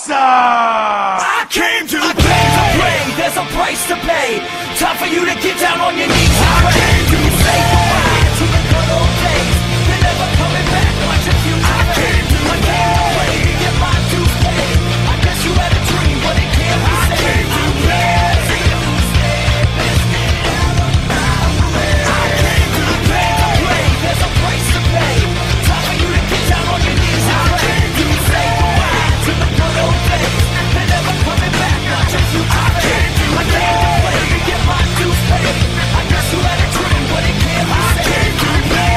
awesome! I came to play. There's a price to pay. Time for you to get down on your knees and pray. I came to say goodbye to the good old days. They're never coming back. Watch your future. I came to play. Get my dues paid. I guess you had a dream, but it can't be saved. I came to play. I came to play. There's a price to pay. Time for you to get down on your knees and pray. I came to say goodbye to the good old days. They're never coming back. Watch your future. I came to play. Get my dues paid. I guess you had a dream, but it can't be saved. I came to play.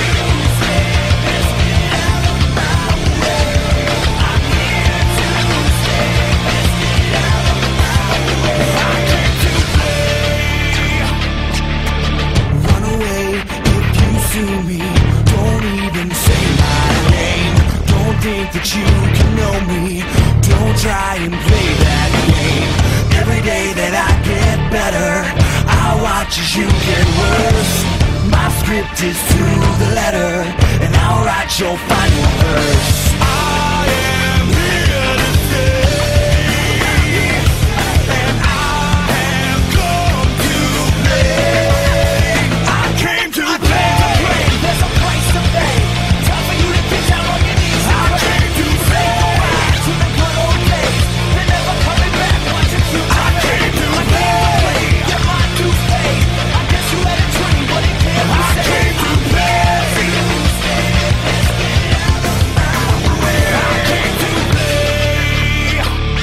Run away if you see me. Don't even say my name. Don't think that you can know me. Don't try and play that game. Every day that I get better, I watch as you get worse. My script is to the letter, and I'll write your final verse. I am here to stay, and I have come to play. I came to play. There's a price to pay. Time for you to get down on your knees. I came to say goodbye to the good old days. They're never coming back. Watch your future. I came to play. Get my dues paid. I guess you had a dream, but it can't be saved. I came to play. I came to play.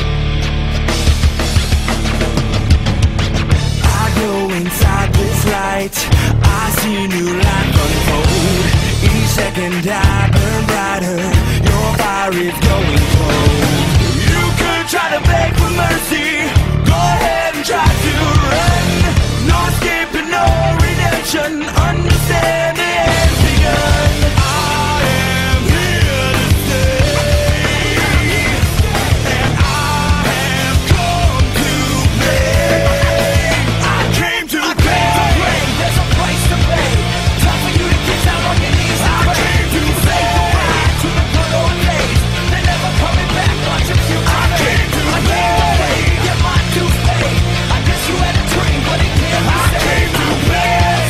I go inside this light. I see new life unfold. Each second I burn brighter. Your fire is going cold. You could try to beg for mercy. Go ahead and try to run. No escape and no redemption. Understand the end's begun. I am here to stay, and I have come to play. I came to play. There's a price to pay. Time for you to get down on your knees. I came to say goodbye to the good old days. They're never coming back. Watch your future. I came to play. Get my dues paid. I guess you had a dream, but it can't be saved. I came to play.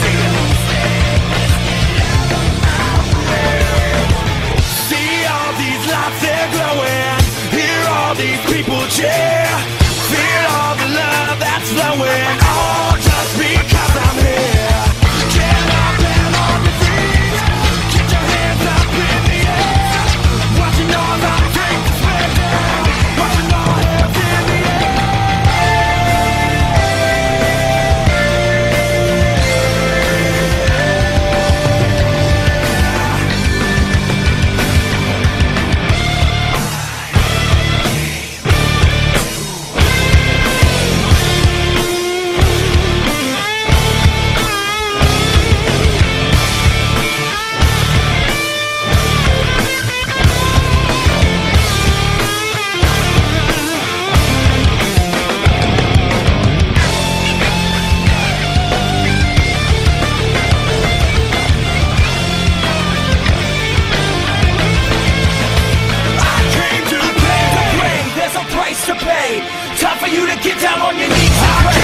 See all these lights, they're glowing. Hear all these people cheer. Feel all the love that's flowing. All just because I'm here. Get up and on your feet. Get your hands up in the air. Watching all my dreams spread down. Watching all hands in the to pay. Time for you to get down on your knees and pray.